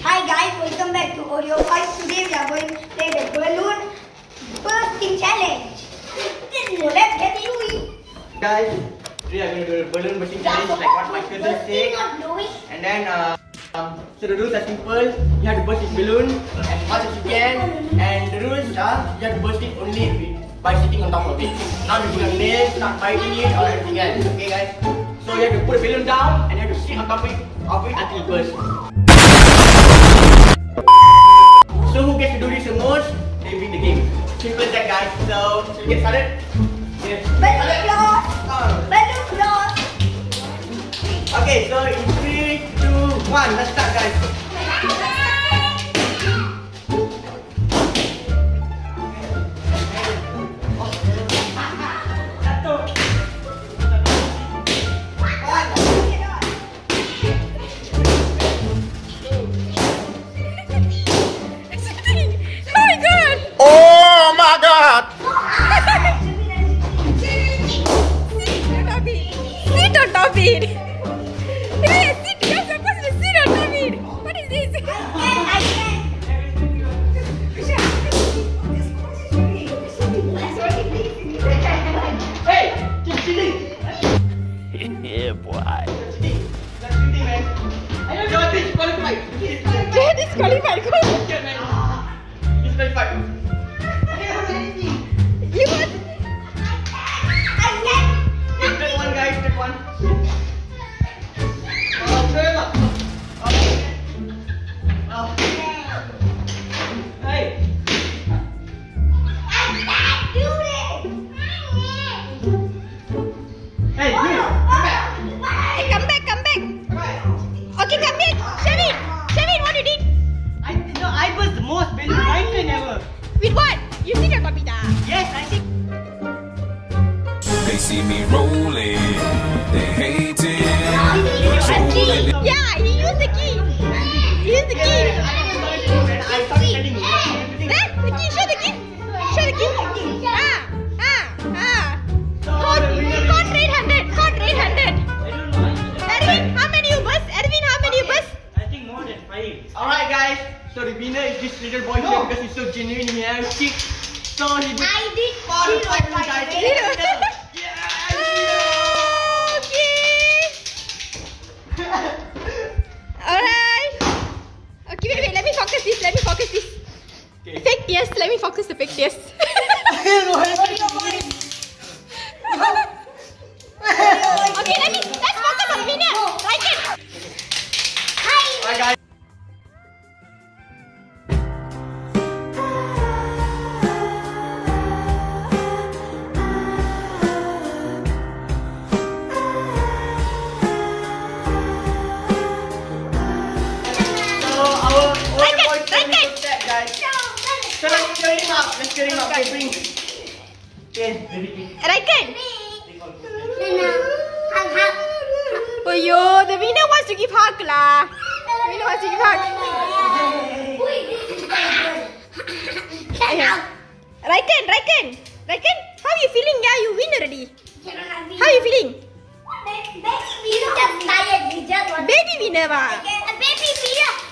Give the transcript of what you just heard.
Hi guys, welcome back to Oreo 5. Today we are going to play the balloon bursting challenge. So let's get into it. Guys, today I'm going to do a balloon bursting challenge like what my cousin said. And then, so the rules are simple. You have to burst this balloon as much as you can. And the rules are you have to burst it only by sitting on top of it. Not using your nails, not biting it or anything else. Okay guys? So you have to put the balloon down and you have to sit on top of it until it bursts. So who gets to do this the most, they win the game. Simple as that guys. So should we get started? Yes. Balloon close! Balloon close! Okay, so in 3, 2, 1, let's start guys. Hey, sit! You're supposed to sit on top of it! What is this? I can! Hey! Keep cheating! Yeah, boy. That's cheating, man. You're disqualified. You're disqualified. Yeah, man. Disqualified. You want? Take one guys, take one. Hey! Hey, Come back. Okay, come back. Shavin, what you did? I was the most balloon right ever. With what? You sit on top of it. Yes, I think. They see me rolling, they hate it. Yeah, he used the key. I started telling you. There, the key. Show the key. Caught red-handed. Erwin, how many you bust? I think more than 5. Alright guys, so the winner is this little boy here because he's so genuine, he has kick. So he did 4 to 5 guys. Alright. Okay, wait. Let me focus this. Okay. Fake tears. Let me focus the fake tears. Okay, let's focus on the winner. Right. Alright guys. So let's cheer him up. Okay, bring. Okay, Right hand. Oh, the winner wants to give hug lah. Right hand. How you feeling? Yeah, you win already. How you feeling? Baby winner just tired. We just want Baby winner ba? baby winner.